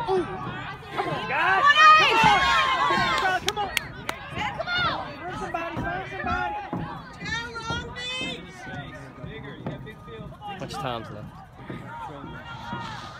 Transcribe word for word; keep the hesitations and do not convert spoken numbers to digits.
Come on, guys! Come on! Come on! Come on! Find somebody! Find somebody! How much time's left?